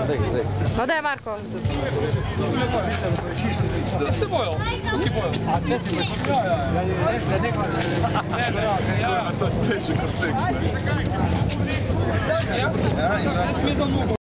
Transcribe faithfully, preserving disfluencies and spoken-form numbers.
No daj, Marko. Tiste bojo? Kuki bojo? A, te si bojo? Ja, ja, ja. Ne, ne, ne. Ja, to je težko. Ja, ja.